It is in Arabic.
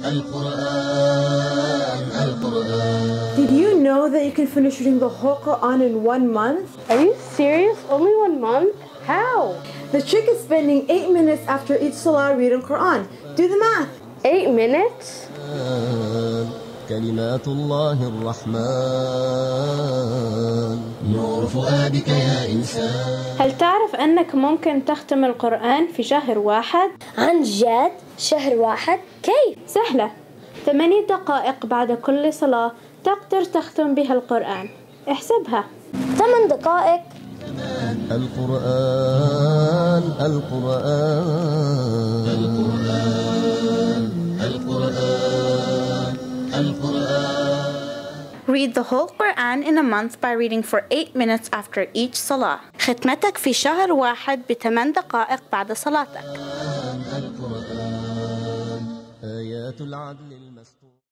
Did you know that you can finish reading the whole Quran in 1 month? Are you serious? Only 1 month? How? The trick is spending 8 minutes after each salah reading Quran. Do the math. 8 minutes? كلمات الله الرحمن نور فؤادك يا إنسان. هل تعرف أنك ممكن تختم القرآن في شهر واحد؟ عن جد؟ شهر واحد؟ كيف؟ سهلة، 8 دقائق بعد كل صلاة تقدر تختم بها القرآن. احسبها. 8 دقائق؟ القرآن القرآن القرآن القرآن القرآن. Read the whole Quran in a month by reading for 8 minutes after each salah. ختمتك في شهر واحد ب8 دقائق بعد صلاتك. القرآن آيات العدل المستور.